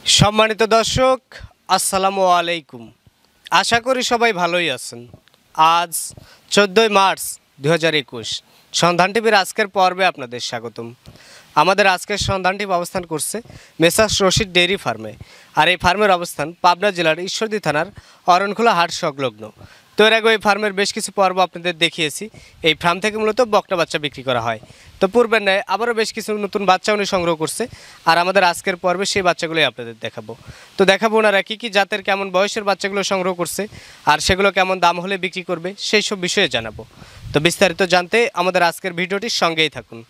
সম্মানিত দর্শক, আসসালামু আলাইকুম। আশা করি সবাই ভালোই আছেন। আজ 14ই মার্চ 2021 সন্ধান টিভির আজকের পর্বে আপনাদের স্বাগতম। আমাদের আজকের সন্ধান টিভি অবস্থান করছে মেসার্স রশিদ ডেইরি ফার্মে। আর এই ফার্মের অবস্থান পাবনা জেলার ঈশ্বরদী থানার অরণখোলা হাট সংলগ্ন। তো এর আগে এই ফার্মের বেশ কিছু পর্ব আপনাদের দেখিয়েছি। এই ফার্ম থেকে মূলত বকনা বাচ্চা বিক্রি করা হয়। তো পূর্বের ন্যায় আবারও বেশ কিছু নতুন বাচ্চা উনি সংগ্রহ করছে। আর আমাদের আজকের পর্বে সেই বাচ্চাগুলোই আপনাদের দেখাবো। তো দেখাবো ওনারা কী কী জাতের কেমন বয়সের বাচ্চাগুলো সংগ্রহ করছে, আর সেগুলো কেমন দাম হলে বিক্রি করবে সেই সব বিষয়ে জানাবো। তো বিস্তারিত জানতে আমাদের আজকের ভিডিওটির সঙ্গেই থাকুন।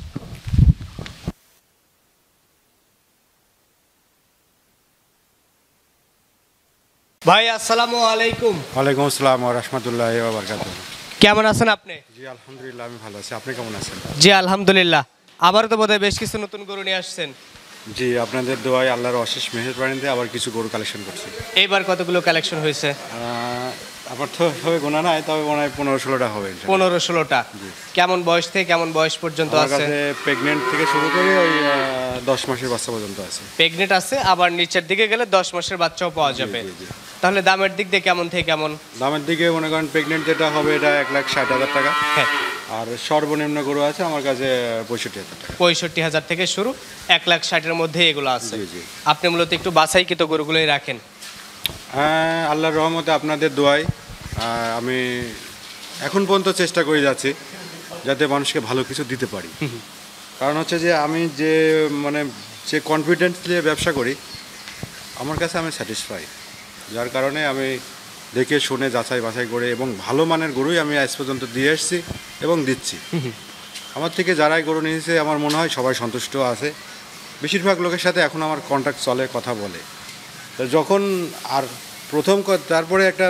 ভাই আসসালামু আলাইকুম। ওয়ালাইকুম আসসালাম ওয়া রাহমাতুল্লাহি ওয়া বারাকাতুহু। কেমন আছেন আপনি? জি আলহামদুলিল্লাহ, আমি ভালো আছি। আপনি কেমন আছেন? জি আলহামদুলিল্লাহ। আবারও তো বোধহয় বেশ কিছু নতুন গরু নিয়ে আসছেন। জি, আপনাদের দোয়ায় আল্লাহর অশেষ মেহেরবানিতে আবার কিছু গরু কালেকশন করছি। এইবার কতগুলো কালেকশন হয়েছে? আমার তো হবে গোনা নাই, তবে মনে হয় 15-16টা হবে। 15-16টা। কেমন বয়স থেকে কেমন বয়স পর্যন্ত আমার আছে? কাছে প্রেগনেন্ট থেকে শুরু করে ওই 10 মাসের বাচ্চা পর্যন্ত আছে। প্রেগনেন্ট আছে, আবার নিচের দিকে গেলে 10 মাসের বাচ্চাও পাওয়া যাবে। জি, জি। তাহলে দামের দিক দিয়ে কেমন থেকে কেমন? দামের দিকে মনে করেন প্রেগনেন্ট যেটা হবে এটা 1,60,000 টাকা। হ্যাঁ, আর সর্বনিম্ন গরু আছে আমার কাছে 65,000 টাকা। 65,000 থেকে শুরু, 1,60,000-এর মধ্যে এগুলো আছে। জি, জি। আপনি মূলত একটু বাছাইকৃত গরুগুলোই রাখেন। আল্লাহর রহমতে আপনাদের দোয়ায় আমি এখন পর্যন্ত চেষ্টা করে যাচ্ছি যাতে মানুষকে ভালো কিছু দিতে পারি। কারণ হচ্ছে যে আমি যে কনফিডেন্স নিয়ে ব্যবসা করি, আমার কাছে আমি স্যাটিসফাই। যার কারণে আমি দেখে শুনে যাচাই বাছাই করে এবং ভালো মানের গরুই আমি আজ পর্যন্ত দিয়ে এসেছি এবং দিচ্ছি। আমার থেকে যারাই গরু নিয়েছে আমার মনে হয় সবাই সন্তুষ্ট আছে। বেশিরভাগ লোকের সাথে এখন আমার কন্ট্যাক্ট চলে, কথা বলে। তো যখন আর তারপরে একটা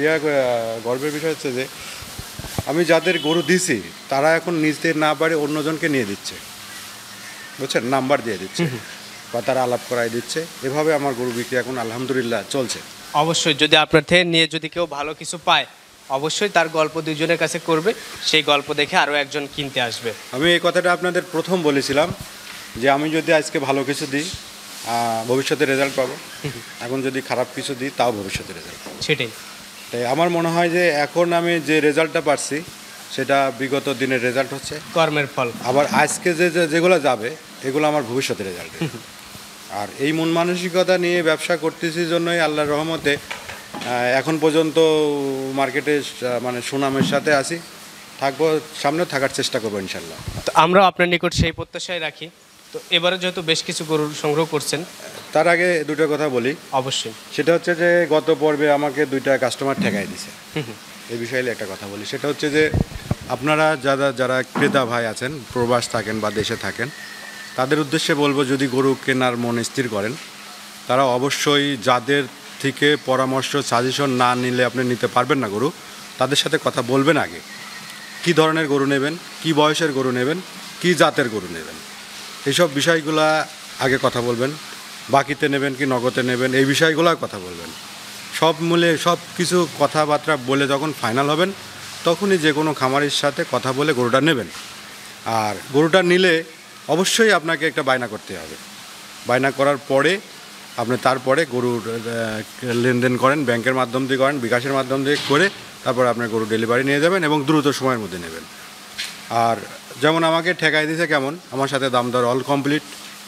গর্বের বিষয় হচ্ছে যে আমি যাদের গরু দিছি তারা এখন নিতে না পারে অন্যজনকে নিয়ে দিচ্ছে, বুঝছেন, নাম্বার দিয়ে দিচ্ছে বা তারা আলাপ করাই দিচ্ছে। এভাবে আমার গরু বিক্রি এখন আলহামদুলিল্লাহ চলছে। অবশ্যই যদি আপনার থেকে নিয়ে যদি কেউ ভালো কিছু পায়, অবশ্যই তার গল্প দুজনের কাছে করবে, সেই গল্প দেখে আরও একজন কিনতে আসবে। আমি এই কথাটা আপনাদের প্রথম বলেছিলাম যে আমি যদি আজকে ভালো কিছু দিই ভবিষ্যতে রেজাল্ট পাবো, এখন যদি খারাপ কিছু দিই তাও ভবিষ্যতে রেজাল্ট পাবো। সেটাই। তাই আমার মনে হয় যে এখন আমি যে রেজাল্টটা পাচ্ছি সেটা বিগত দিনের রেজাল্ট হচ্ছে, কর্মের ফল। আবার আজকে যেগুলো যাবে এগুলো আমার ভবিষ্যতে রেজাল্ট। আর এই মন মানসিকতা নিয়ে ব্যবসা করতেছি জন্যই আল্লাহর রহমতে এখন পর্যন্ত মার্কেটে সুনামের সাথে আছি, থাকবো, সামনে থাকার চেষ্টা করবো ইনশাল্লাহ। তো আমরাও আপনার নিকট সেই প্রত্যাশাই রাখি। তো এবারে যেহেতু বেশ কিছু গরু সংগ্রহ করছেন, তার আগে দুটো কথা বলি। অবশ্যই। সেটা হচ্ছে যে গত পর্বে আমাকে 2টা কাস্টমার ঠেকাই দিছে। এই বিষয়ে একটা কথা বলি, সেটা হচ্ছে যে আপনারা যারা ক্রেতা ভাই আছেন, প্রবাস থাকেন বা দেশে থাকেন, তাদের উদ্দেশ্যে বলবো যদি গরু কেনার মন স্থির করেন তারা অবশ্যই যাদের থেকে পরামর্শ সাজেশন না নিলে আপনি নিতে পারবেন না গরু, তাদের সাথে কথা বলবেন আগে। কি ধরনের গরু নেবেন, কি বয়সের গরু নেবেন, কি জাতের গরু নেবেন, এইসব বিষয়গুলো আগে কথা বলবেন। বাকিতে নেবেন কি নগদে নেবেন, এই বিষয়গুলো কথা বলবেন। সব মিলে সব কিছু কথাবার্তা বলে যখন ফাইনাল হবেন তখনই যে কোনো খামারির সাথে কথা বলে গরুটা নেবেন। আর গরুটা নিলে অবশ্যই আপনাকে একটা বায়না করতে হবে। বায়না করার পরে আপনি তারপরে গরুর লেনদেন করেন, ব্যাংকের মাধ্যম দিয়ে করেন, বিকাশের মাধ্যম দিয়ে করে তারপরে আপনার গরু ডেলিভারি নিয়ে যাবেন এবং দ্রুত সময়ের মধ্যে নেবেন। আর যেমন আমাকে ঠেকাই দিয়েছে কেমন, আমার সাথে দাম দর অল কমপ্লিট,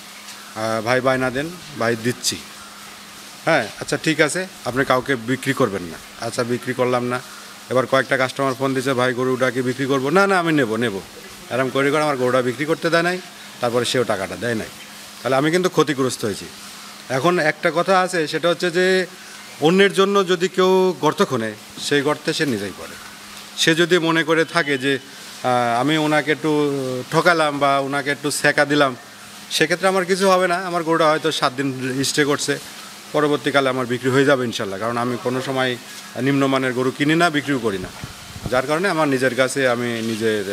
ভাই বায়না দেন, ভাই দিচ্ছি, হ্যাঁ আচ্ছা ঠিক আছে, আপনি কাউকে বিক্রি করবেন না, আচ্ছা বিক্রি করলাম না। এবার কয়েকটা কাস্টমার ফোন দিয়েছে, ভাই গরুটাকে বিক্রি করবো না, না আমি নেব এরকম করে আমার গরুটা বিক্রি করতে দেয় নাই, তারপরে সেও টাকাটা দেয় নাই। তাহলে আমি কিন্তু ক্ষতিগ্রস্ত হয়েছি। এখন একটা কথা আছে, সেটা হচ্ছে যে অন্যের জন্য যদি কেউ গর্ত খোনে সেই গর্তে সে নিজেই পড়ে। সে যদি মনে করে থাকে যে আমি ওনাকে একটু ঠকালাম বা ওনাকে একটু সেকা দিলাম, সেক্ষেত্রে আমার কিছু হবে না। আমার গরুটা হয়তো 7 দিন স্টে করছে, পরবর্তীকালে আমার বিক্রি হয়ে যাবে ইনশাল্লাহ। কারণ আমি কোনো সময় নিম্নমানের গরু কিনি না, বিক্রিও করি না। যার কারণে আমার নিজের কাছে আমি নিজের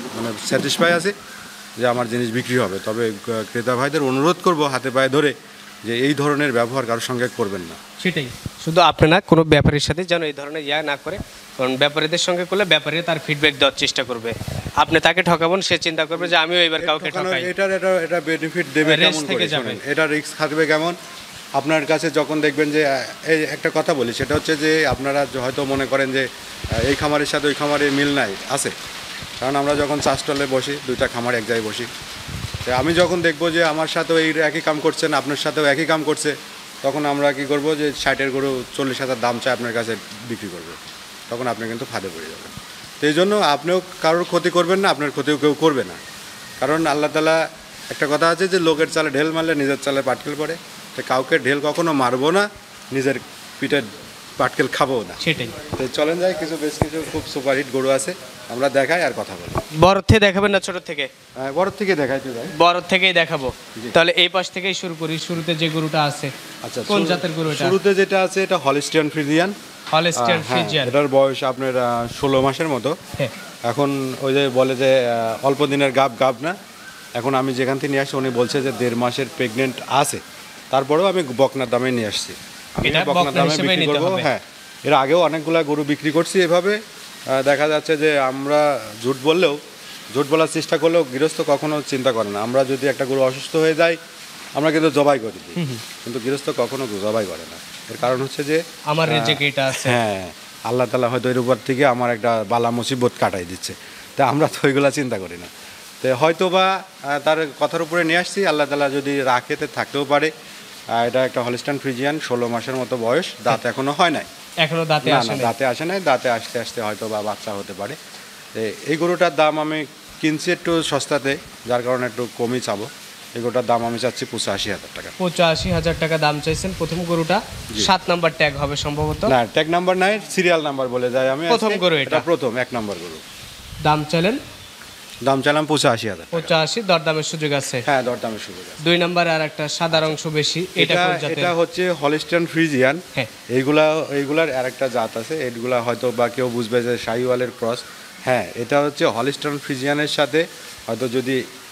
স্যাটিসফাই আছি যে আমার জিনিস বিক্রি হবে। তবে ক্রেতা ভাইদের অনুরোধ করব হাতে পায়ে ধরে যে এই ধরনের ব্যবহার কারোর সঙ্গে করবেন না। সেটাই, শুধু আপনি না, কোনো ব্যাপারীর সাথে যেন এই ধরনের না করে, কারণ ব্যাপারীদের সঙ্গে করলে ব্যাপারী তার ফিডব্যাক দেওয়ার চেষ্টা করবে, আপনি তাকে ঠকাবেন, সে চিন্তা করবে যে আমিও এবার কাউকে ঠকাই। এটা বেনিফিট দেবে কেমন করে শুনেন, এটা রিস্ক থাকবে কেমন। আপনার কাছে যখন দেখবেন যে এই একটা কথা বলি, সেটা হচ্ছে যে আপনারা হয়তো মনে করেন যে এই খামারের সাথে ওই খামারের মিল নাই, আছে। কারণ আমরা যখন চা স্টলে বসি, দুইটা খামার এক জায়গায় বসি, তো আমি যখন দেখবো যে আমার সাথেও এই একই কাম করছেন, আপনার সাথেও একই কাম করছে, তখন আমরা কি করব যে 60-এর গরু 40,000 দাম চাই আপনার কাছে বিক্রি করবে, তখন আপনি কিন্তু ফাঁদে পড়ে যাবেন। তো এই জন্য আপনিও কারোর ক্ষতি করবেন না, আপনার ক্ষতিও কেউ করবে না। কারণ আল্লাহ তাআলা একটা কথা আছে যে লোকের চালে ঢেল মারলে নিজের চালে পাটকেল পড়ে। তো কাউকে ঢেল কখনো মারবো না, নিজের পিঠে পাটকেল খাবো না। সেটাই। তো চলেন যাই, বেশ কিছু খুব সুপারহিট গরু আছে, আমরা দেখাই আর কথা বলি। বড় থেকে দেখাবেন না ছোট থেকে? বড় থেকে দেখাইতে যাই। বড় থেকেই দেখাবো, তাহলে এই পাশ থেকেই শুরু করি। শুরুতে যে গরুটা আছে, আচ্ছা, কোন জাতের গরু এটা? শুরুতে যেটা আছে এটা হলিস্টিয়ান ফ্রিজিয়ান। Holstein Friesian. এটার বয়স আপনার 16 মাসের মতো। হ্যাঁ। এখন ওই যে বলে যে অল্প দিনের গাব না, এখন আমি যেখান থেকে নিয়ে আসছি উনি বলছে যে 1.5 মাসের প্রেগনেন্ট আছে, তারপরেও আমি বকনার দামে নিয়ে আসছি। এটা বকনার দামে বিক্রি করবো। হ্যাঁ, এর আগেও অনেকগুলা গরু বিক্রি করছি এভাবে। দেখা যাচ্ছে যে আমরা ঝুট বলার চেষ্টা করলেও গৃহস্থ কখনো চিন্তা করে না। আমরা যদি একটা গরু অসুস্থ হয়ে যায়, আমরা কিন্তু জবাই করে দিই, কিন্তু গৃহস্থ কখনো জবাই করে না। এর কারণ হচ্ছে যে আমার রেজেকে এটা আছে। হ্যাঁ, আল্লাহ তাআলা হয়তো এর উপর থেকে আমার একটা বালা মুসিবত কাটাই দিচ্ছে, তা আমরা তো ওইগুলা চিন্তা করি না। তো হয়তো বা তার কথার উপরে নিয়ে আসছি, আল্লাহ তাআলা যদি রাখে তো থাকতেও পারে। এটা একটা হলিস্টাইন ফ্রিজিয়ান, 16 মাসের মতো বয়স, দাঁত এখনো হয় নাই, এখনো দাঁতে আসে নাই। দাঁতে আসে নাই, দাঁতে আসতে আসতে হয়তো বা বাচ্চা হতে পারে। এই গরুটার দাম আমি কিনছি একটু সস্তাতে, যার কারণে একটু কমই চাবো। এই গরুটার দাম আমি চাচ্ছি 85,000 টাকা। 85,000 টাকা দাম চাইছেন। প্রথম গরুটা 7 নাম্বার ট্যাগ হবে সম্ভবত। না, ট্যাগ নাম্বার নাই, সিরিয়াল নাম্বার বলে যায়। আমি প্রথম গরু, এটা প্রথম 1 নম্বর গরু। দাম চাইলেন? দাম চাইলাম 85,000। 85, দরদামের সুযোগ আছে? হ্যাঁ, দরদামের সুযোগ আছে। 2 নাম্বার আর একটা সাদা অংশ বেশি, এটা কোন জাতের? এটা হচ্ছে হলিস্টিয়ান ফ্রিজিয়ান। হ্যাঁ। এইগুলার আরেকটা জাত আছে, এইগুলা হয়তো বা কেউ বুঝবে যে শাহিওয়ালের ক্রস। হ্যাঁ, এটা হচ্ছে হলিস্টিয়ান ফ্রিজিয়ানের সাথে হয়তো যদি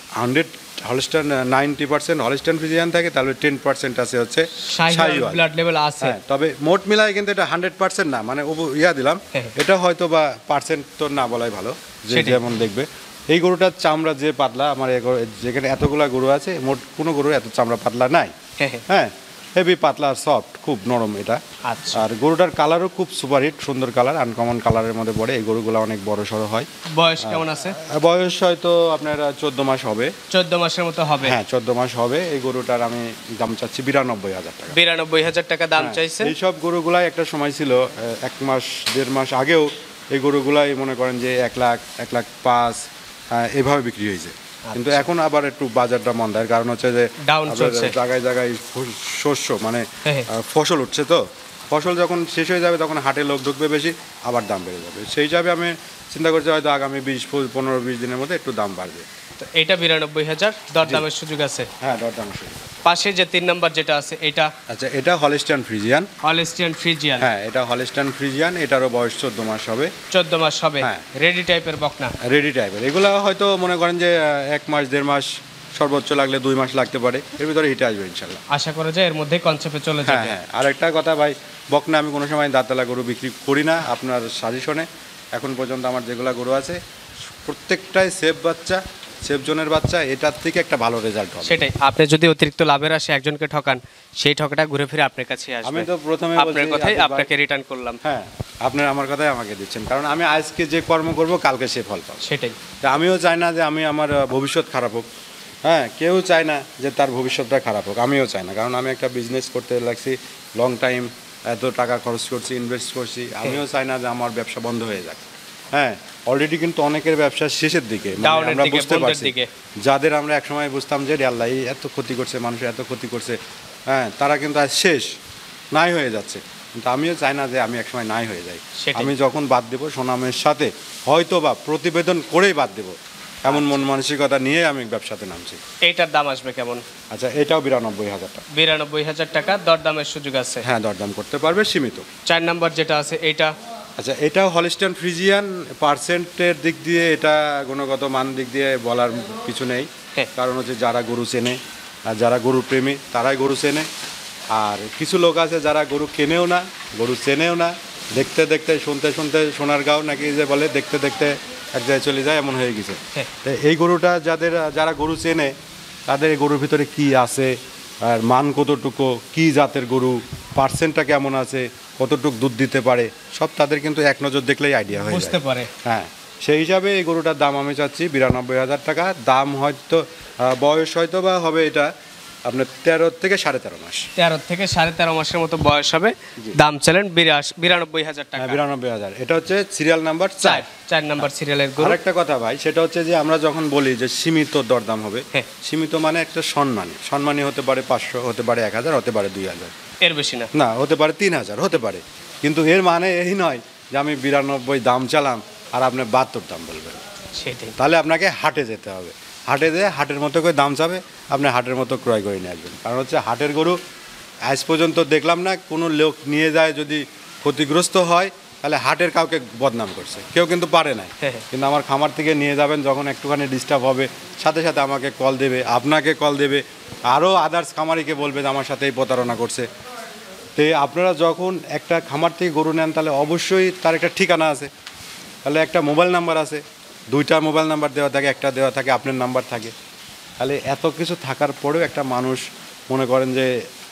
90% হলিস্টিয়ান ফ্রিজিয়ান থাকে, তাহলে 10% আছে হচ্ছে শাহিওয়াল। ব্লাড লেভেল আছে। হ্যাঁ, তবে মোট মিলায় কিন্তু এটা 100% না, মানে দিলাম। এটা হয়তো বা পার্সেন্ট তো না বলাই ভালো, যে যেমন দেখবে। এই গরুটার চামড়া যে পাতলা, আমার যেখানে এতগুলা গরু আছে, মোট কোনো গরুর এত চামড়া পাতলা নাই। হ্যাঁ, হেভি পাতলা আর সফট, খুব নরম এটা। আর গরুটার কালারও খুব সুপারহিট, সুন্দর কালার, আনকমন কালারের মধ্যে পড়ে। এই গরুগুলো অনেক বড় সড়ো হয়। বয়স কেমন আছে? বয়স হয়তো আপনার 14 মাস হবে। 14 মাসের মতো হবে। হ্যাঁ, 14 মাস হবে। এই গরুটার আমি দাম চাচ্ছি 92,000 টাকা। 92,000 টাকা দাম চাইছেন। এইসব গরুগুলাই একটা সময় ছিল 1 মাস 1.5 মাস আগেও এই গরুগুলাই মনে করেন যে 1 লাখ 1,05,000 এভাবে বিক্রি হয়েছে। কিন্তু এখন আবার একটু বাজারটা মন্দার, কারণ হচ্ছে যে জায়গায় জায়গায় শস্য মানে ফসল উঠছে, তো ফসল যখন শেষ হয়ে যাবে তখন হাটে লোক ঢুকবে বেশি, আবার দাম বেড়ে যাবে। সেই হিসাবে আমি চিন্তা করছি হয়তো আগামী 15-20 দিনের মধ্যে একটু দাম বাড়বে। এটা 92,000, দরদামের সুযোগ আছে? হ্যাঁ, দরদামের সুযোগ। পাশে যে 3 নাম্বার যেটা আছে এটা? আচ্ছা, এটা হলিস্টিয়ান ফ্রিজিয়ান। Holstein Friesian. হ্যাঁ, এটা হলিস্টিয়ান ফ্রিজিয়ান, এটারও বয়স 14 মাস হবে। 14 মাস হবে। হ্যাঁ। রেডি টাইপের বকনা? রেডি টাইপের। এগুলো হয়তো মনে করেন যে 1 মাস 1.5 মাস, সর্বোচ্চ লাগলে 2 মাস লাগতে পারে, এর ভিতরে হিটে আসবে ইনশাল্লাহ। আশা করা যায় এর মধ্যে কনসেপ্টে চলে যাবে। হ্যাঁ, আর একটা কথা ভাই, বকনা আমি কোনো সময় দাঁতলা গরু বিক্রি করি না। আপনার সাজেশনে এখন পর্যন্ত আমার যেগুলো গরু আছে প্রত্যেকটাই সেফ বাচ্চা, সেফ জোনের বাচ্চা, এটার থেকে একটা ভালো রেজাল্ট হবে। সেটাই, আপনি যদি অতিরিক্ত লাভের আসে একজনকে ঠকান, সেই ঠকাটা ঘুরে ফিরে আপনার কাছে আসবে। আমি তো প্রথমে আপনার কথাই আপনাকে রিটার্ন করলাম। হ্যাঁ, আপনার আমার কথাই আমাকে দিচ্ছেন, কারণ আমি আজকে যে কর্ম করব কালকে সে ফল পাবো। সেটাই। তা আমিও চাই না যে আমার ভবিষ্যৎ খারাপ হোক। হ্যাঁ, কেউ চায় না যে তার ভবিষ্যৎটা খারাপ হোক, আমিও চাই না। কারণ আমি একটা বিজনেস করতে লাগছি, লং টাইম এত টাকা খরচ করছি, ইনভেস্ট করছি, আমিও চাই না যে আমার ব্যবসা বন্ধ হয়ে যাক। হ্যাঁ, অলরেডি কিন্তু অনেকের ব্যবসা শেষের দিকে, আমরা বুঝতে পারছি। যাদের আমরা একসময় বুঝতাম যে আল্লাহ এত ক্ষতি করছে, মানুষের এত ক্ষতি করছে, হ্যাঁ, তারা কিন্তু আজ শেষ নাই হয়ে যাচ্ছে। কিন্তু আমিও চাই না যে আমি একসময় নাই হয়ে যাই। আমি যখন বাদ দেবো সুনামের সাথে, হয়তো বা প্রতিবেদন করেই বাদ দেবো, এমন মন মানসিকতা নিয়ে আমি ব্যবসাতে নামছি। এইটার দাম আসবে কেমন? আচ্ছা, এটাও 92,000 টাকা। 92,000 টাকা, দরদামের সুযোগ আছে? হ্যাঁ, দরদাম করতে পারবে, সীমিত। 4 নাম্বার যেটা আছে এইটা? আচ্ছা, এটাও হলিস্টিয়ান ফ্রিজিয়ান। পার্সেন্টের দিক দিয়ে এটা গুণগত মান দিক দিয়ে বলার কিছু নেই, কারণ হচ্ছে যারা গরু চেনে আর যারা গরু প্রেমী তারাই গরু চেনে, আর কিছু লোক আছে যারা গরু কেনেও না, গরু চেনেও না, দেখতে দেখতে শুনতে শুনতে সোনার গাঁও নাকি যে বলে, দেখতে দেখতে এক জায়গায় চলে যায়, এমন হয়ে গেছে। তো এই গরুটা যারা গরু চেনে তাদের এই গরুর ভিতরে কি আছে, আর মান কতটুকু, কি জাতের গরু, পার্সেন্টটা কেমন আছে, কতটুকু দুধ দিতে পারে, সব তাদের কিন্তু এক নজর দেখলেই আইডিয়া হয়ে বুঝতে যায়। পারে। হ্যাঁ, সেই হিসাবে এই গরুটার দাম আমি চাচ্ছি 92,000 টাকা। দাম হয়তো বয়স হয়তো বা হবে এটা আপনার 13 থেকে 13.5 মাস। 13 থেকে 13.5 মাসের মতো বয়স হবে। দাম চালেন 92,000 টাকা। 92,000। এটা হচ্ছে সিরিয়াল নাম্বার 4। 4 নাম্বার সিরিয়ালের গরু। আরেকটা কথা ভাই, সেটা হচ্ছে যে আমরা যখন বলি যে সীমিত দরদাম হবে, হ্যাঁ। সীমিত মানে একটা সম্মানী হতে পারে 500, হতে পারে 1000, হতে পারে 2000, এর বেশি না। না হতে পারে 3000, হতে পারে। কিন্তু এর মানে এই নয় যে আমি 92 দাম চালাম আর আপনি 72 দাম বলবেন। সেটাই। তাহলে আপনাকে হাটে যেতে হবে, হাটে যেয়ে হাটের মতো করে দাম চাবে, আপনি হাটের মতো ক্রয় করে নিয়ে আসবেন। কারণ হচ্ছে হাটের গরু আজ পর্যন্ত দেখলাম না কোনো লোক নিয়ে যায় যদি ক্ষতিগ্রস্ত হয় তাহলে হাটের কাউকে বদনাম করছে, কেউ কিন্তু পারে নাই। কিন্তু আমার খামার থেকে নিয়ে যাবেন, যখন একটুখানি ডিস্টার্ব হবে সাথে সাথে আমাকে কল দেবে, আপনাকে কল দেবে, আরও আদার্স খামারিকে বলবে যে আমার সাথে এই প্রতারণা করছে। তো আপনারা যখন একটা খামার থেকে গরু নেন তাহলে অবশ্যই তার একটা ঠিকানা আছে, তাহলে একটা মোবাইল নাম্বার আছে, 2টা মোবাইল নাম্বার দেওয়া থাকে, একটা দেওয়া থাকে আপনার নাম্বার থাকে। তাহলে এত কিছু থাকার পরেও একটা মানুষ মনে করেন যে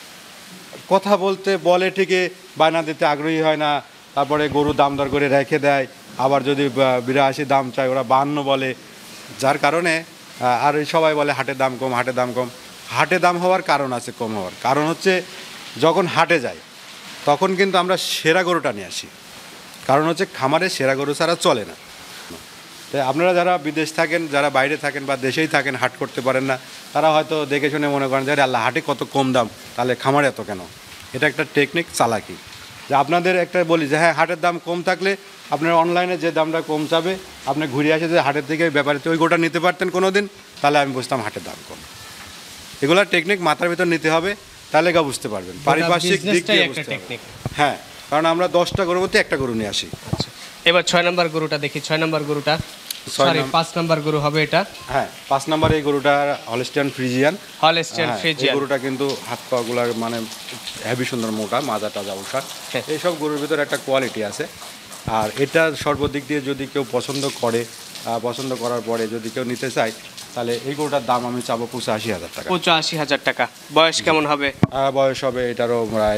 কথা বলতে বলে ঠিকই, বায়না দিতে আগ্রহী হয় না, তারপরে গরু দাম দর করে রেখে দেয়, আবার যদি 82 দাম চায় ওরা 52 বলে, যার কারণে আর সবাই বলে হাটের দাম কম, হাটের দাম কম। হাটে দাম হওয়ার কারণ আছে, কম হওয়ার কারণ হচ্ছে যখন হাটে যাই তখন কিন্তু আমরা সেরা গরুটা নিয়ে আসি, কারণ হচ্ছে খামারে সেরা গরু ছাড়া চলে না। তাই আপনারা যারা বিদেশ থাকেন, যারা বাইরে থাকেন বা দেশেই থাকেন, হাট করতে পারেন না, তারা হয়তো দেখে শুনে মনে করেন যে আরে আল্লাহ, হাটে কত কম দাম, তাহলে খামারে এত কেন। এটা একটা টেকনিক, চালাকি। যে আপনাদের একটা বলি যে হ্যাঁ, হাটের দাম কম থাকলে আপনার অনলাইনে যে দামটা কম চাবে, আপনি ঘুরে আসে যে হাটের থেকে ব্যাপারে ওই গোটা নিতে পারতেন কোনো দিন, তাহলে আমি বুঝতাম হাটের দাম কম। এগুলো টেকনিক মাথার ভিতর নিতে হবে, তাহলে গা বুঝতে পারবেন পারিপার্শ্বিক দিক দিয়ে বুঝতে হবে। হ্যাঁ, কারণ আমরা 10টা গরুর মধ্যে একটা গরু নিয়ে আসি। আচ্ছা, এবার 6 নাম্বার গরুটা দেখি। 6 নাম্বার গরুটা, সরি 5 নাম্বার গরু হবে এটা। হ্যাঁ, 5 নাম্বার এই গরুটা হলস্টিয়ান ফ্রিজিয়ান। হলস্টিয়ান এই ফ্রিজিয়ান গরুটা কিন্তু হাত পাগুলা মানে হেভি সুন্দর, মোটা, মাজা টাজা উষা, এইসব গরুর ভিতরে একটা কোয়ালিটি আছে। আর এটা সর্বদিক দিয়ে যদি কেউ পছন্দ করে, পছন্দ করার পরে যদি কেউ নিতে চায়, তাহলে এই গরুটার দাম আমি চাবো 85,000 টাকা। 85,000 টাকা। বয়স কেমন হবে? বয়স হবে এটারও প্রায়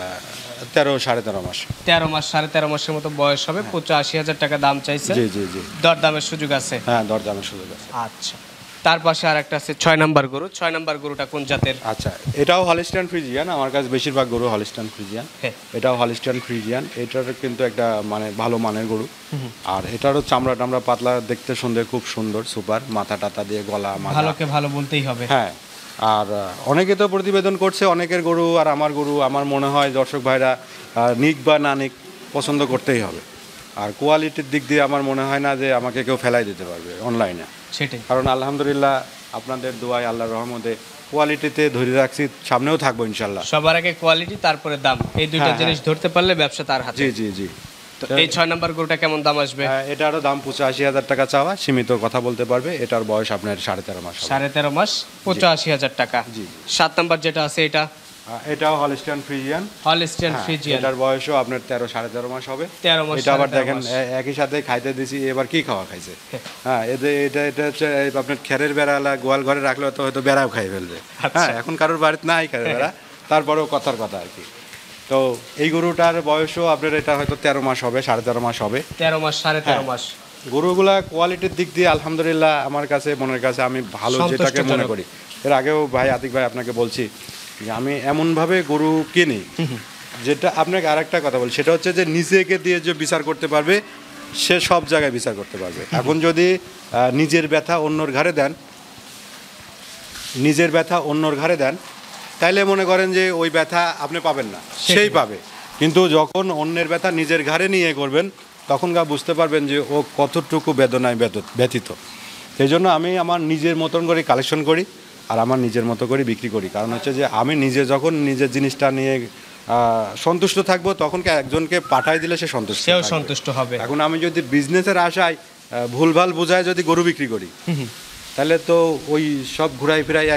13-13.5 মাস। 13 মাস, 13.5 মাসের মতো বয়স হবে। 85,000 টাকা দাম চাইছে। জি জি জি। দরদামের সুযোগ আছে? হ্যাঁ, দরদামের সুযোগ আছে। আচ্ছা, তার পাশে আর একটা আছে 6 নাম্বার গরু। 6 নাম্বার গরুটা কোন জাতের? আচ্ছা, এটাও হলস্টিয়ান ফ্রিজিয়ান। আমার কাছে বেশিরভাগ গরু হলস্টিয়ান ফ্রিজিয়ান। এটাও হলস্টিয়ান ফ্রিজিয়ান। এটার কিন্তু একটা মানে ভালো মানের গরু। আর এটারও চামড়া টামড়া পাতলা, দেখতে সুন্দর, খুব সুন্দর, সুপার, মাথা টাতা দিয়ে, গলা মাথা, ভালোকে ভালো বলতেই হবে। হ্যাঁ। আর অনেকে তো প্রতিবেদন করছে অনেকের গরু আর আমার গরু, আমার মনে হয় দর্শক ভাইরা নিক বা না নিক পছন্দ করতেই হবে। আর কোয়ালিটির দিক দিয়ে আমার মনে হয় না যে আমাকে কেউ ফেলাই দিতে পারবে অনলাইনে। সেটাই। কারণ আলহামদুলিল্লাহ আপনাদের দোয়ায়, আল্লাহর রহমতে কোয়ালিটিতে ধরে রাখছি, সামনেও থাকবো ইনশাল্লাহ। সবার আগে কোয়ালিটি, তারপরে দাম, এই দুইটা জিনিস ধরতে পারলে ব্যবসা তার হাতে। জি জি জি। তো এই 6 নাম্বার গরুটা কেমন দাম আসবে? এটারও দাম 85,000 টাকা চাওয়া, সীমিত কথা বলতে পারবে। এটার বয়স আপনার 13.5 মাস। 13.5 মাস, 85,000 টাকা। জি। 7 নাম্বার যেটা আছে এটা, এটাও হলস্টিয়ান ফ্রিজিয়ান। Holstein Friesian. এটার বয়সও আপনার 13-13.5 মাস হবে। 13 মাস। এটা আবার দেখেন একই সাথে খাইতে দিছি, এবার কি খাওয়া খাইছে। হ্যাঁ, এটা হচ্ছে আপনার খেরের বেড়ালা গোয়াল ঘরে রাখলে তো হয়তো বেড়াও খাই ফেলবে। হ্যাঁ, এখন কারোর বাড়িতে নাই খেরের বেড়া, তারপরেও কথার কথা আর কি। তো এই গরুটার বয়সও আপনার এটা হয়তো 13 মাস হবে, 13.5 মাস হবে। 13 মাস, 13.5 মাস। গরুগুলা কোয়ালিটির দিক দিয়ে আলহামদুলিল্লাহ আমার কাছে, মনের কাছে আমি ভালো যেটাকে মনে করি। এর আগেও ভাই আতিক ভাই আপনাকে বলছি যে আমি এমনভাবে গরু কিনি যেটা, আপনাকে আরেকটা কথা বলি, সেটা হচ্ছে যে নিজেকে দিয়ে যে বিচার করতে পারবে সে সব জায়গায় বিচার করতে পারবে। এখন যদি নিজের ব্যথা অন্যর ঘাড়ে দেন, নিজের ব্যথা অন্যর ঘাড়ে দেন, তাইলে মনে করেন যে ওই ব্যথা আপনি পাবেন না, সেই পাবে। কিন্তু যখন অন্যের ব্যথা নিজের ঘাড়ে নিয়ে করবেন, তখন বুঝতে পারবেন যে ও কতটুকু বেদনায় ব্যথিত। সেই জন্য আমি আমার নিজের মতন করে কালেকশন করি আর আমার নিজের মতো করে বিক্রি করি। কারণ হচ্ছে যে আমি নিজে যখন নিজের জিনিসটা নিয়ে সন্তুষ্ট থাকবো, তখন একজনকে পাঠাই দিলে সে সন্তুষ্ট হবে। এখন আমি যদি বিজনেসের আশায় ভুলভাল বোঝায় যদি গরু বিক্রি করি, তাহলে তো ওই সব ঘুরাই ফিরাই একই।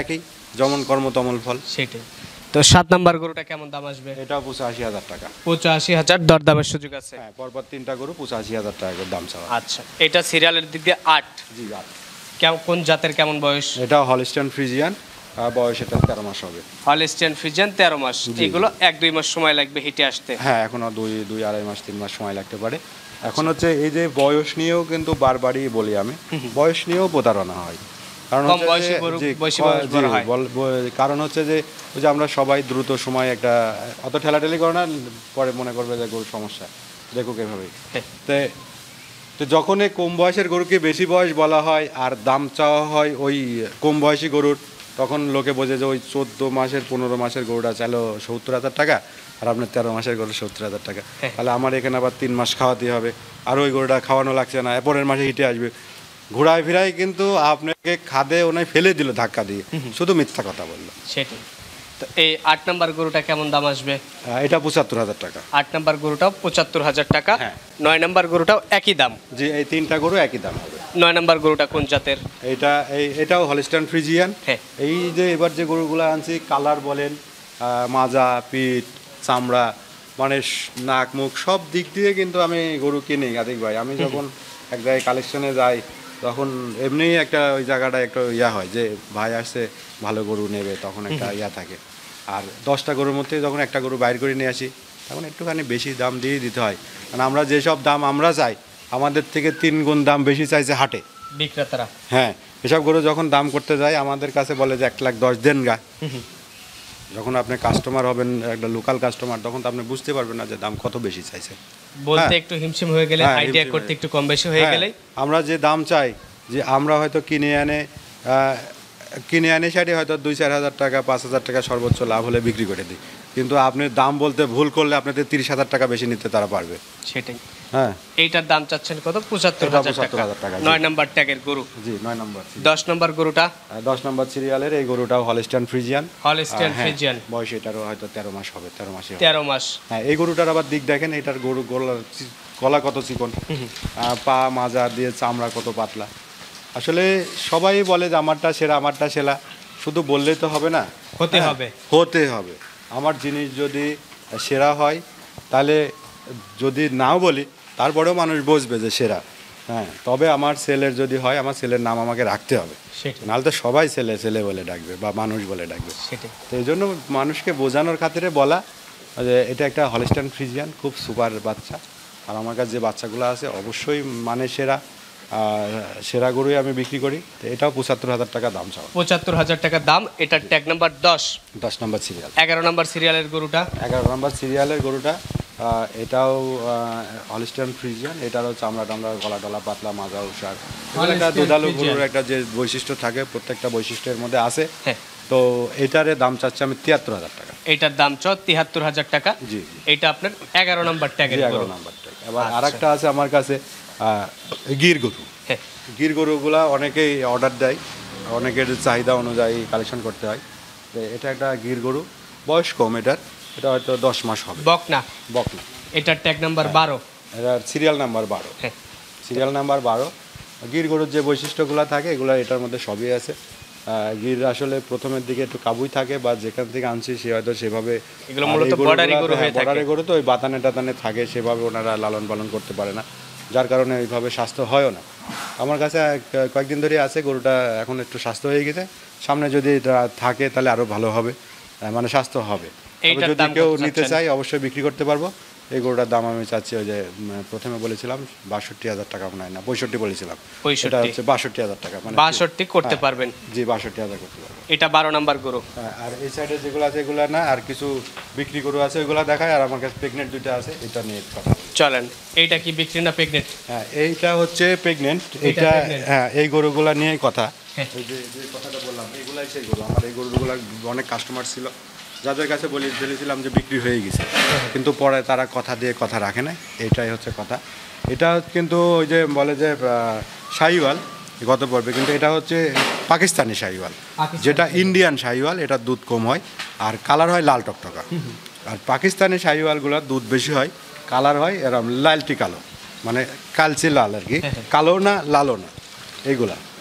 যেমন কর্ম তমল ফল। সেটাই। তো 7 নাম্বার গরুটা কেমন দাম আসবে? এটাও 85,000 টাকা। 85,000 দরদামের সুযোগ আছে। হ্যাঁ, পরপর 3টা গরু 85,000 টাকা করে দাম চাওয়া। আচ্ছা, এটা সিরিয়ালের দিক দিয়ে 8। জি, কোন জাতের, কেমন বয়স? এটা হলিস্টাইন ফ্রিজিয়ান, বয়স এটা 13 মাস হবে। হলিস্টিয়ান ফ্রিজিয়ান 13 মাস। এগুলো 1-2 মাস সময় লাগবে হিটে আসতে। হ্যাঁ, এখনো 2-2.5 মাস 3 মাস সময় লাগতে পারে। এখন হচ্ছে এই যে বয়স নিয়েও কিন্তু বারবারই বলি আমি, বয়স নিয়েও প্রতারণা হয়। কারণ কম হচ্ছে বয়সী গরু বেশি বয়স বড় হয়। কারণ হচ্ছে যে ওই যে আমরা সবাই দ্রুত সময় একটা অত ঠেলাঠেলি করে না, পরে মনে করবে যে গরুর সমস্যা, দেখুক এভাবেই। তো যখন এই কম বয়সের গরুকে বেশি বয়স বলা হয় আর দাম চাওয়া হয় ওই কম বয়সী গরুর, তখন লোকে বোঝে যে ওই 14 মাসের 15 মাসের গরুটা চাইলো 70,000 টাকা, আর আপনার 13 মাসের গরু 70,000 টাকা। তাহলে আমার এখানে আবার 3 মাস খাওয়াতে হবে, আর ওই গরুটা খাওয়ানো লাগছে না, পরের মাসে হিটে আসবে। ঘোড়ায় ফিরাই কিন্তু আপনাকে খাদে ওনায় ফেলে দিল ধাক্কা দিয়ে, শুধু মিথ্যা কথা বললো। সেটাই। তো এই 8 নাম্বার গরুটা কেমন দাম আসবে? এটা 75,000 টাকা। 8 নাম্বার গরুটাও 75,000 টাকা। হ্যাঁ। 9 নাম্বার গরুটাও একই দাম। জি, এই 3টা গরু একই দাম হবে। 9 নাম্বার গরুটা কোন জাতের? এটাও হলিস্টাইন ফ্রিজিয়ান। হ্যাঁ। এই যে এবার যে গরুগুলো আনছি, কালার বলেন, মাজা, পিঠ, চামড়া, মানে নাক মুখ সব দিক দিয়ে কিন্তু আমি গরু কিনি আদিক ভাই। আমি যখন এক জায়গায় কালেকশনে যাই, তখন এমনিই একটা ওই জায়গাটা একটা ইয়া হয় যে ভাই আসছে ভালো গরু নেবে, তখন একটা ইয়া থাকে। আর 10টা গরুর মধ্যে যখন একটা গরু বাইর করে নিয়ে আসি, তখন একটুখানি বেশি দাম দিয়ে দিতে হয়। কারণ আমরা যেসব দাম আমরা চাই, আমাদের থেকে 3 গুণ দাম বেশি চাইছে হাটে বিক্রেতারা। হ্যাঁ, এসব গরু যখন দাম করতে যায় আমাদের কাছে বলে যে 1,10,000 দেন গা। যখন আপনি কাস্টমার হবেন, একটা লোকাল কাস্টমার, তখন তো আপনি বুঝতে পারবেন না যে দাম কত বেশি চাইছে। বলতে একটু হিমশিম হয়ে গেলে, হ্যাঁ, আইডিয়া হিমশিম করতে হয়ে একটু কম বেশি হয়ে হ্যাঁ, গেলে আমরা যে দাম চাই, যে আমরা হয়তো কিনে আনে সেটি হয়তো 2-4 হাজার টাকা 5,000 টাকা সর্বোচ্চ লাভ হলে বিক্রি করে দিই। কিন্তু আপনি দাম বলতে ভুল করলে আপনাদের 30,000 টাকা বেশি নিতে তারা পারবে। সেটাই। হ্যাঁ, এইটার দাম চাচ্ছেন কত? 75,000 টাকা। 75,000 টাকা। 9 নাম্বার ট্যাগের গরু। জি, 9 নম্বর। 10 নাম্বার গরুটা 10 নম্বর সিরিয়ালের এই গরুটাও হলিস্টাইন ফ্রিজিয়ান। Holstein Friesian. বয়স এটারও হয়তো 13 মাস হবে, 13 মাসে হবে। 13 মাস। হ্যাঁ, এই গরুটার আবার দিক দেখেন, এটার গলা কত চিকন, পা মাজা দিয়ে চামড়া কত পাতলা। আসলে সবাই বলে যে আমারটা সেরা, আমারটা সেরা, শুধু বললেই তো হবে না, হতে হ্যাঁ, হবে। হতে হবে। আমার জিনিস যদি সেরা হয়, তাহলে যদি নাও বলি তারপরেও মানুষ বুঝবে যে সেরা। হ্যাঁ, তবে আমার ছেলের যদি হয়, আমার ছেলের নাম আমাকে রাখতে হবে, সেটাই। নাহলে তো সবাই ছেলে ছেলে বলে ডাকবে বা মানুষ বলে ডাকবে। সেটাই। তো এই জন্য মানুষকে বোঝানোর খাতিরে বলা যে এটা একটা হলিস্টাইন ফ্রিজিয়ান, খুব সুপার বাচ্চা। আর আমার কাছে যে বাচ্চাগুলো আছে অবশ্যই মানে সেরা, সেরা গরুই আমি বিক্রি করি। তো এটাও 75,000 টাকা দাম চাওয়া। 75,000 টাকা দাম। এটার tag number 10। 10 number serial. 11 number সিরিয়ালের গরুটা 11 নম্বর সিরিয়ালের গরুটা, এটাও হলিস্টাইন ফ্রিজিয়ান। এটারও চামড়া টামড়া, গলা টলা পাতলা, মাজা উষার, একটা দুধালু গরুর একটা যে বৈশিষ্ট্য থাকে, প্রত্যেকটা বৈশিষ্ট্যের মধ্যে আছে। হ্যাঁ। তো এটারে দাম চাচ্ছে আমি 73,000 টাকা। এটার দাম 73,000 টাকা। জি। এটা আপনার 11 নাম্বার ট্যাগের গরু। 11 নাম্বার ট্যাগ। এবার আরেকটা আছে আমার কাছে, গির গরু। হ্যাঁ। গির গরুগুলা অনেকেই অর্ডার দেয়, অনেকের চাহিদা অনুযায়ী কালেকশন করতে হয়। তো এটা একটা গির গরু, বয়স কম এটার, এটা হয়তো 10 মাস হবে। বকনা। বকনা। এটার ট্যাগ নাম্বার 12। এটার সিরিয়াল নাম্বার 12। হ্যাঁ। Serial number 12। গির গরুর যে বৈশিষ্ট্যগুলো থাকে এগুলো এটার মধ্যে সবই আছে। গির আসলে প্রথমের দিকে একটু কাবুই থাকে, বা যেখান থেকে আনছি সে হয়তো সেভাবে, এগুলো মূলত বর্ডারি গরু হয়ে থাকে। বর্ডারি গরু তো ওই বাতানে টাতানে থাকে, সেভাবে ওনারা লালন পালন করতে পারে না, যার কারণে ওইভাবে স্বাস্থ্য হয়ও না। আমার কাছে কয়েকদিন ধরে আছে, গরুটা এখন একটু স্বাস্থ্য হয়ে গেছে। সামনে যদি এটা থাকে তাহলে আরও ভালো হবে, মানে স্বাস্থ্য হবে। তবে যদি কেউ নিতে চাই অবশ্যই বিক্রি করতে পারবো। এই গরুটার দাম আমি চাচ্ছি, ওই যে প্রথমে বলেছিলাম 62,000 টাকা, মনে হয় না 65 বলেছিলাম, এটা হচ্ছে 62,000 টাকা। মানে 62 করতে পারবেন? জি, 62,000 করতে পারবো। এটা 12 নাম্বার গরু। আর এই সাইডে যেগুলো আছে এগুলো না, আর কিছু বিক্রি গরু আছে ওইগুলো দেখায়। আর আমার কাছে প্রেগনেন্ট দুইটা আছে, এটা নিয়ে কথা বলি। চলেন। এইটা কি বিক্রি না প্রেগনেন্ট? হ্যাঁ, এইটা হচ্ছে প্রেগনেন্ট। এটা হ্যাঁ, এই গরুগুলা নিয়েই কথা। ওই যে কথাটা বললাম, এগুলাই সেই গরু। আমার এই গরুগুলা অনেক কাস্টমার ছিল, যাদের কাছে বলেছিলাম যে বিক্রি হয়ে গেছে, কিন্তু পরে তারা কথা দিয়ে কথা রাখে না, এটাই হচ্ছে কথা। এটা কিন্তু ওই যে বলে যে শাহিওয়াল গত পর্বে, কিন্তু এটা হচ্ছে পাকিস্তানি শাহিওয়াল, যেটা ইন্ডিয়ান শাহিওয়াল। এটা দুধ কম হয় আর কালার হয় লাল টকটকা। আর পাকিস্তানি শাহিওয়ালগুলোর দুধ বেশি হয়, কালার হয় এরকম লালটি কালো, মানে কালচে লাল আর কি, কালো না লালও না এইগুলা।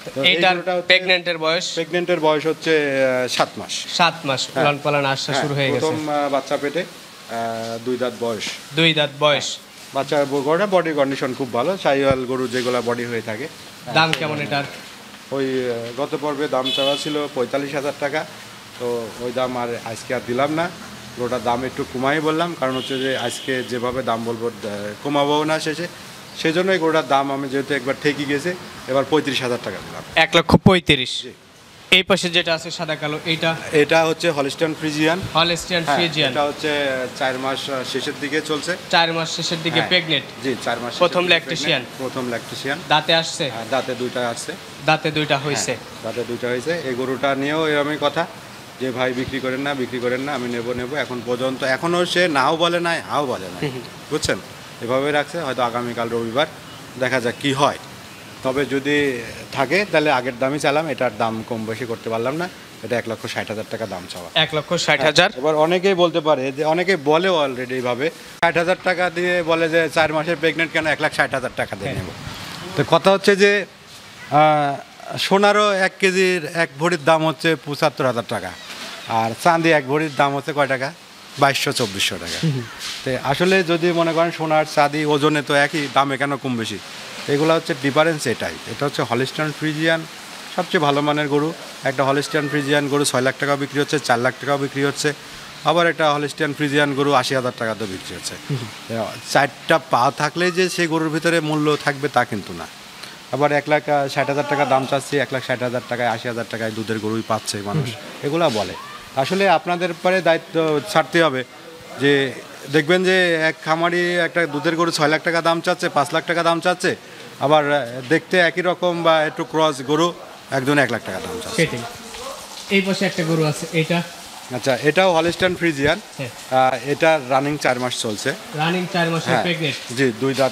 তো এই এইটার গরুটা হচ্ছে- প্রেগনেন্টের বয়স প্রেগনেন্টের বয়স হচ্ছে 7 মাস। 7 মাস, হ্যাঁ। লালন পালন আসা শুরু হয়ে গেছে। প্রথম বাচ্চা পেটে 2 দাঁত বয়স। 2 দাঁত বয়স। বাচ্চা গরুটা বডি কন্ডিশন খুব ভালো, সাইওয়াল গরু যেগুলা বডি হয়ে থাকে। দাম কেমন এটার? ওই গত পর্বে দাম চাওয়া ছিল 45,000 টাকা, তো ওই দাম আর আজকে আর দিলাম না। গরুটার দাম একটু কমাই বললাম, কারণ হচ্ছে যে আজকে যেভাবে দাম বলবো কমাবো না শেষে, সেই জন্যই গরুটার দাম আমি যেহেতু একবার ঠেকি গেছে, এবার 35,000 টাকা দিলাম। 1,35,000। জি। এই পাশে যেটা আছে সাদা কালো, এইটা এটা হচ্ছে হলিস্টাইন ফ্রিজিয়ান। Holstein Friesian. এটা হচ্ছে 4 মাস শেষের দিকে চলছে। 4 মাস শেষের দিকে হ্যাঁ। প্রেগনেন্ট। জি, 4 মাস প্রথম শেষের দিকে lactation? pregnant, প্রথম ল্যাকটেশিয়ান। দাঁতে আসছে? দাঁতে 2টা আসছে। দাঁতে 2টা হইছে। হ্যাঁ, দাঁতে 2টা হয়েছে। এই গরুটা নিয়েও এরকমই কথা যে ভাই বিক্রি করেন না, আমি নেব। এখন পর্যন্ত এখনও সে নাও বলে নাই, হাও বলে নাই, বুঝছেন? এভাবে রাখছে, হয়তো আগামীকাল রবিবার দেখা যাক কি হয়। তবে যদি থাকে তাহলে আগের দামই চালাম, এটার দাম কম বেশি করতে পারলাম না। এটা 1,60,000 টাকা দাম চাওয়া। 1,60,000। এবার অনেকেই বলতে পারে যে, অনেকে বলে অলরেডি এইভাবে 60,000 টাকা দিয়ে বলে যে 4 মাসের প্রেগনেন্ট কেন 1,60,000 টাকা দিয়ে নেব। তো কথা হচ্ছে যে সোনারও 1 কেজির 1 ভরির দাম হচ্ছে 75,000 টাকা, আর চাঁদি 1 ভরির দাম হচ্ছে কয় টাকা? 2,200-2,400 টাকা। তো আসলে যদি মনে করেন সোনার চাঁদি ওজনে তো একই, দামে কেন কম বেশি? এগুলো হচ্ছে ডিফারেন্স এটাই। এটা হচ্ছে হলিস্টাইন ফ্রিজিয়ান, সবচেয়ে ভালো মানের গরু। একটা হলিস্টাইন ফ্রিজিয়ান গরু 6 লাখ টাকাও বিক্রি হচ্ছে, 4 লাখ টাকাও বিক্রি হচ্ছে। আবার একটা হলিস্টাইন ফ্রিজিয়ান গরু 80,000 টাকাতেও বিক্রি হচ্ছে। 4টা পা থাকলেই যে সেই গরুর ভিতরে মূল্য থাকবে তা কিন্তু না। আবার 1,60,000 টাকা দাম চাচ্ছি, 1,60,000 টাকায় 80,000 টাকায় দুধের গরুই পাচ্ছে মানুষ, এগুলা বলে। আসলে আপনাদের পরে দায়িত্ব ছাড়তে হবে যে দেখবেন যে এক খামারি একটা দুধের গরু 6 লাখ টাকা দাম চাচ্ছে, 5 লাখ টাকা দাম চাচ্ছে, আবার দেখতে একই রকম বা একটু ক্রস গরু একজন 1 লাখ টাকা দাম চাচ্ছে। সেটাই। এই পাশে একটা গরু আছে, এটা আচ্ছা, এটাও হলিস্টাইন ফ্রিজিয়ান। হ্যাঁ। এটা রানিং 4 মাস চলছে। রানিং 4 মাসের হ্যাঁ, প্রেগনেন্ট। জি,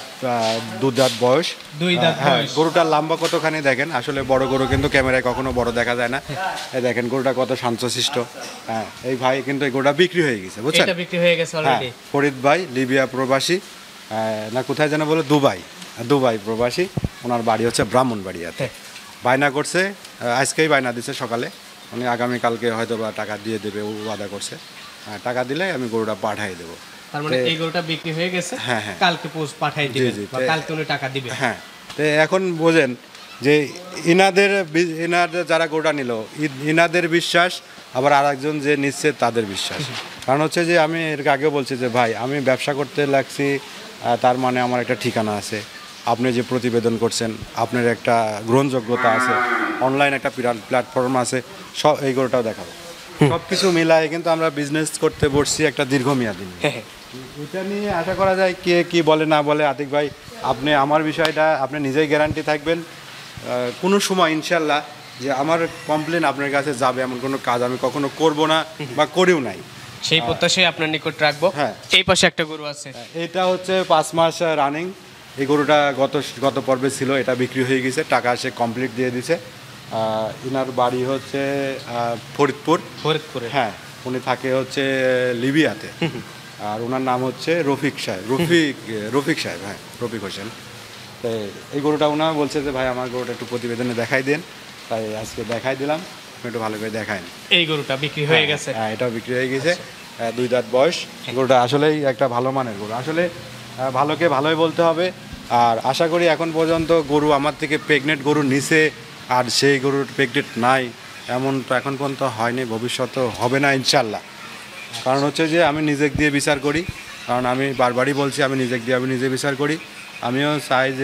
2 দাঁত বয়স। 2 দাঁত হ্যাঁ, বয়স। গরুটার লম্বা কতখানি দেখেন, আসলে বড় গরু কিন্তু ক্যামেরায় কখনো বড় দেখা যায় না। এই দেখেন গরুটা কত শান্তশিষ্ট। হ্যাঁ, এই ভাই কিন্তু এই গরুটা বিক্রি হয়ে গেছে, বুঝছেন? এটা বিক্রি হয়ে গেছে হ্যাঁ, অলরেডি। ফরিদ ভাই লিবিয়া প্রবাসী, না কোথায় যেন বলে, দুবাই প্রবাসী। ওনার বাড়ি হচ্ছে ব্রাহ্মণবাড়িয়াতে। হ্যাঁ। বায়না করছে, আজকেই বায়না দিচ্ছে সকালে, উনি আগামীকালকে হয়তো বা টাকা দিয়ে দেবে, ও ওয়াদা করছে। টাকা দিলে আমি গরুটা পাঠিয়ে দেবো। তার মানে এই গরুটা বিক্রি হয়ে গেছে, হ্যাঁ, হ্যাঁ। কালকে পোস্ট পাঠিয়ে জি, দিবেন জি। বা কালকে উনি টাকা দিবেন। হ্যাঁ, তো এখন বোঝেন যে ইনাদের যারা গরুটা নিল, ইনাদের বিশ্বাস, আবার আরেকজন যে নিচ্ছে তাদের বিশ্বাস। কারণ হচ্ছে যে আমি এর আগেও বলছি যে ভাই আমি ব্যবসা করতে লাগছি, তার মানে আমার একটা ঠিকানা আছে। আপনি যে প্রতিবেদন করছেন, আপনার একটা গ্রহণযোগ্যতা আছে, অনলাইন একটা প্ল্যাটফর্ম আছে, সব এই গরুটাও দেখাবো। সব কিছু মিলায় কিন্তু আমরা বিজনেস করতে বসছি একটা দীর্ঘমেয়াদী নিয়ে। হ্যাঁ, হ্যাঁ। এটা নিয়ে আশা করা যায় কে কি বলে না বলে, আতিক ভাই আপনি আমার বিষয়টা আপনি নিজেই গ্যারান্টি থাকবেন কোনো সময় ইনশাল্লাহ যে আমার কমপ্লেন আপনার কাছে যাবে এমন কোনো কাজ আমি কখনো করব না বা করিও নাই। সেই প্রত্যাশাই আপনার নিকট রাখবো। হ্যাঁ। এই পাশে একটা গরু আছে, এটা হচ্ছে 5 মাস রানিং। এই গরুটা গত পর্বে ছিল, এটা বিক্রি হয়ে গেছে, টাকা সে কমপ্লিট দিয়ে দিছে। ইনার বাড়ি হচ্ছে ফরিদপুরে। হ্যাঁ, উনি থাকে হচ্ছে লিবিয়াতে। আর ওনার নাম হচ্ছে রফিক সাহেব, হ্যাঁ, রফিক হোসেন। তো এই গরুটা ওনার বলছে যে ভাই আমার গরুটা একটু প্রতিবেদনে দেখাই দেন, তাই আজকে দেখাই দিলাম, একটু ভালো করে দেখায়। এই গরুটা বিক্রি হয়ে গেছে। হ্যাঁ, এটাও বিক্রি হয়ে গেছে। 2 দাঁত বয়স। গরুটা আসলেই একটা ভালো মানের গরু, আসলে ভালোকে ভালোই বলতে হবে। আর আশা করি এখন পর্যন্ত গরু আমার থেকে প্রেগনেন্ট গরু নিছে, আর সেই গরুর প্রেগনেন্ট নাই এমন তো এখন পর্যন্ত হয়নি, ভবিষ্যতেও হবে না ইনশাল্লাহ। কারণ হচ্ছে যে আমি নিজেকে দিয়ে বিচার করি, কারণ আমি বারবারই বলছি আমি নিজে বিচার করি। আমিও চাই যে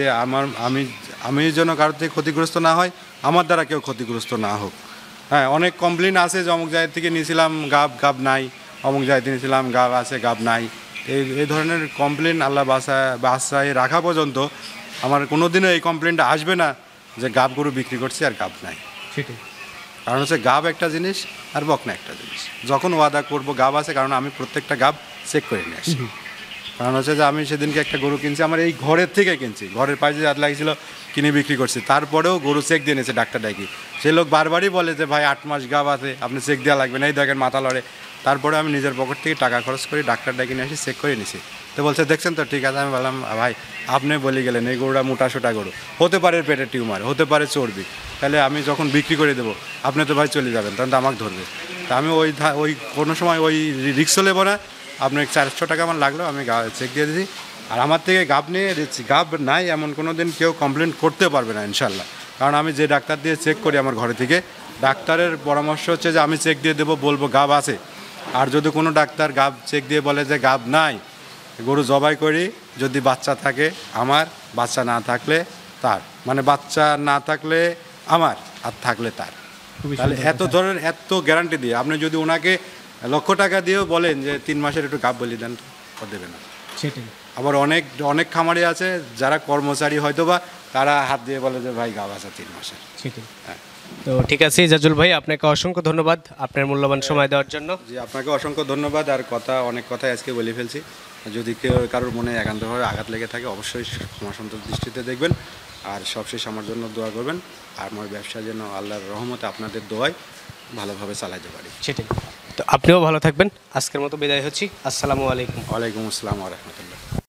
আমি যেন কারোর থেকে ক্ষতিগ্রস্ত না হয়, আমার দ্বারা কেউ ক্ষতিগ্রস্ত না হোক। হ্যাঁ, অনেক কমপ্লেন আছে যে অমুক জায়গা থেকে নিয়েছিলাম গাব নাই, অমুক জায়গায় নিয়েছিলাম গাব আছে গাব নাই। এই ধরনের কমপ্লেন আল্লাহ বাসায় রাখা পর্যন্ত আমার কোনো দিনও এই কমপ্লেনটা আসবে না যে গাব গরু বিক্রি করছি আর গাব নাই। সেটাই। কারণ হচ্ছে গাব একটা জিনিস আর বকনা একটা জিনিস। যখন ওয়াদা করব গাব আছে, কারণ আমি প্রত্যেকটা গাব চেক করে নিয়ে আসি। কারণ হচ্ছে যে আমি সেদিনকে একটা গরু কিনছি, আমার এই ঘরের থেকে কিনছি, ঘরের পাশে হাত লাগিয়েছিল, কিনে বিক্রি করছি, তারপরেও গরু চেক দিয়ে নিয়েছে ডাক্তার ডাকি। সে লোক বারবারই বলে যে ভাই 8 মাস গাব আছে, আপনি চেক দেওয়া লাগবে না, এই দেখেন মাথা লড়ে। তারপরে আমি নিজের পকেট থেকে টাকা খরচ করে ডাক্তার ডেকে নিয়ে এসে চেক করে নিছি। তো বলছে দেখছেন তো ঠিক আছে। আমি বললাম ভাই আপনি বলে গেলেন এই গরুটা মোটাসোটা গরু, হতে পারে পেটের টিউমার, হতে পারে চর্বি, তাহলে আমি যখন বিক্রি করে দেবো আপনি তো ভাই চলে যাবেন, তখন তো আমাকে ধরবে। তা আমি ওই কোনো সময় ওই রিক্স নেবো না। আপনার 400 টাকা আমার লাগলো, আমি চেক দিয়ে দিয়েছি। আর আমার থেকে গাব নিয়ে দিচ্ছি, গাব নাই এমন কোনো দিন কেউ কমপ্লেন করতে পারবে না ইনশাল্লাহ। কারণ আমি যে ডাক্তার দিয়ে চেক করি আমার ঘরে থেকে, ডাক্তারের পরামর্শ হচ্ছে যে আমি চেক দিয়ে দেবো, বলবো গাব আছে। আর যদি কোনো ডাক্তার গাব চেক দিয়ে বলে যে গাব নাই, গরু জবাই করি, যদি বাচ্চা থাকে আমার, বাচ্চা না থাকলে তার, মানে বাচ্চা না থাকলে আমার আর থাকলে তার। তাহলে এত ধরনের এত গ্যারান্টি দিয়ে আপনি যদি ওনাকে লক্ষ টাকা দিয়েও বলেন যে 3 মাসের একটু গাব বলি দেন, তো দেবে না। সেটাই। আবার অনেক অনেক খামারি আছে যারা কর্মচারী হয়তো বা তারা হাত দিয়ে বলে যে ভাই গাব আছে 3 মাসের। সেটাই। হ্যাঁ তো ঠিক আছে ইজাজুল ভাই, আপনাকে অসংখ্য ধন্যবাদ আপনার মূল্যবান সময় দেওয়ার জন্য। জি, আপনাকে অসংখ্য ধন্যবাদ। আর অনেক কথাই আজকে বলে ফেলছি। যদি কেউ কারোর মনে একান্তভাবে আঘাত লেগে থাকে অবশ্যই ক্ষমাসুন্দর দৃষ্টিতে দেখবেন। আর সবশেষ আমার জন্য দোয়া করবেন। আর আমার ব্যবসা যেন আল্লাহর রহমতে আপনাদের দোয়ায় ভালোভাবে চালাতে পারি। সেটাই। তো আপনিও ভালো থাকবেন। আজকের মতো বিদায় হচ্ছি। আসসালামু আলাইকুম। ওয়ালাইকুম আসসালাম ওয়া রাহমাতুল্লাহ।